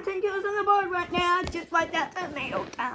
10 kilos on the board right now, just like that tomato.